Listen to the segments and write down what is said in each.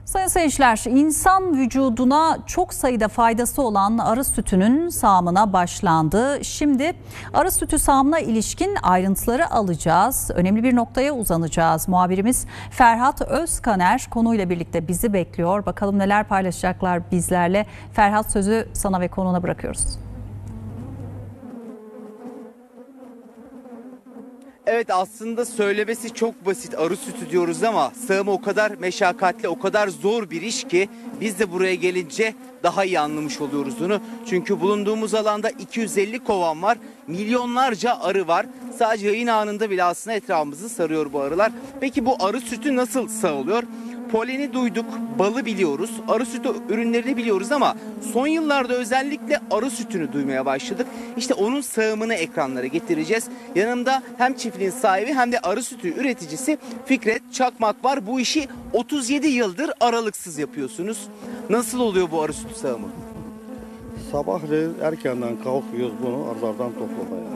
Sayın seyirciler, insan vücuduna çok sayıda faydası olan arı sütünün sağımına başlandı. Şimdi arı sütü sağımına ilişkin ayrıntıları alacağız. Önemli bir noktaya uzanacağız. Muhabirimiz Ferhat Özkaner konuyla birlikte bizi bekliyor. Bakalım neler paylaşacaklar bizlerle. Ferhat, sözü sana ve konuğuna bırakıyoruz. Evet, aslında söylemesi çok basit, arı sütü diyoruz ama sağımı o kadar meşakkatli, o kadar zor bir iş ki biz de buraya gelince daha iyi anlamış oluyoruz onu. Çünkü bulunduğumuz alanda 250 kovan var, milyonlarca arı var. Sadece yayın anında bile aslında etrafımızı sarıyor bu arılar. Peki bu arı sütü nasıl sağılıyor? Poleni duyduk, balı biliyoruz, arı sütü ürünlerini biliyoruz ama son yıllarda özellikle arı sütünü duymaya başladık. İşte onun sağımını ekranlara getireceğiz. Yanımda hem çiftliğin sahibi hem de arı sütü üreticisi Fikret Çakmak var. Bu işi 37 yıldır aralıksız yapıyorsunuz. Nasıl oluyor bu arı sütü sağımı? Sabahleyin erkenden kalkıyoruz bunu arılardan toplamaya.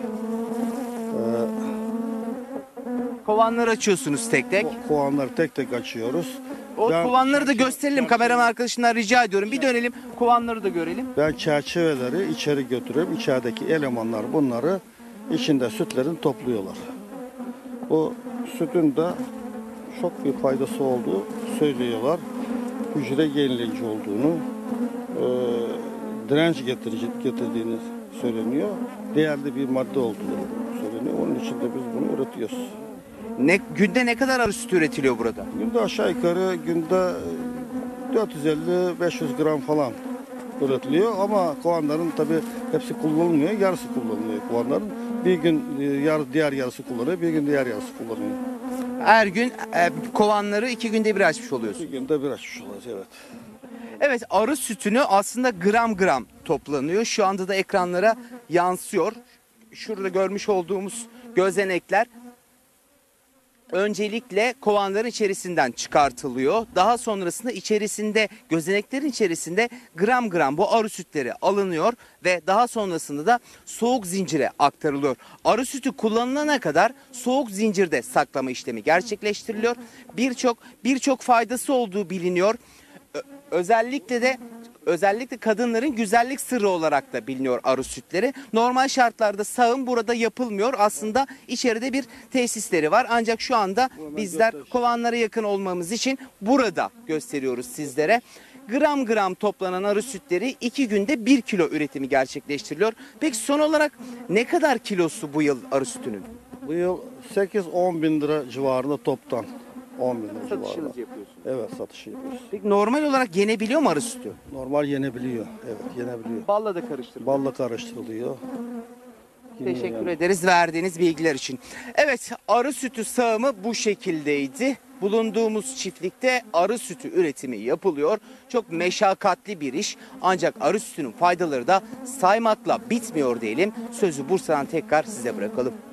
Kovanları açıyorsunuz tek tek. Kovanları tek tek açıyoruz. O kovanları da gösterelim. Kameraman arkadaşından rica ediyorum. Bir dönelim, kovanları da görelim. Ben çerçeveleri içeri götürüp içerideki elemanlar bunları içinde sütlerini topluyorlar. Bu sütün de çok bir faydası olduğu söylüyorlar. Hücre yenileyici olduğunu, direnç getirdiğini söyleniyor. Değerli bir madde olduğunu söyleniyor. Onun için de biz bunu üretiyoruz. Günde ne kadar arı sütü üretiliyor burada? Günde aşağı yukarı günde 450-500 gram falan üretiliyor ama kovanların tabii hepsi kullanılmıyor, yarısı kullanılıyor kovanların. Bir gün diğer yarısı kullanıyor, bir gün diğer yarısı kullanıyor. Her gün kovanları 2 günde bir açmış oluyorsun. 2 günde bir açmış oluyoruz, evet. Evet, arı sütünü aslında gram gram toplanıyor. Şu anda da ekranlara yansıyor. Şurada görmüş olduğumuz gözenekler öncelikle kovanların içerisinden çıkartılıyor. Daha sonrasında gözeneklerin içerisinde gram gram bu arı sütleri alınıyor ve daha sonrasında da soğuk zincire aktarılıyor. Arı sütü kullanılana kadar soğuk zincirde saklama işlemi gerçekleştiriliyor. Birçok faydası olduğu biliniyor. Özellikle kadınların güzellik sırrı olarak da biliniyor arı sütleri. Normal şartlarda sağım burada yapılmıyor. Aslında içeride bir tesisleri var. Ancak şu anda bizler kovanlara yakın olmamız için burada gösteriyoruz sizlere. Gram gram toplanan arı sütleri 2 günde 1 kilo üretimi gerçekleştiriliyor. Peki son olarak ne kadar kilosu bu yıl arı sütünün? Bu yıl 8-10 bin lira civarında toptan. 10 bin lira Satışınızı civarında. yapıyorsunuz. Evet, satışı yapıyoruz. Peki normal olarak yenebiliyor mu arı sütü? Normal yenebiliyor. Evet, yenebiliyor. Balla da karıştırılıyor. Balla karıştırılıyor. Teşekkür ederiz verdiğiniz bilgiler için. Evet, arı sütü sağımı bu şekildeydi. Bulunduğumuz çiftlikte arı sütü üretimi yapılıyor. Çok meşakkatli bir iş. Ancak arı sütünün faydaları da saymakla bitmiyor diyelim. Sözü Bursa'dan tekrar size bırakalım.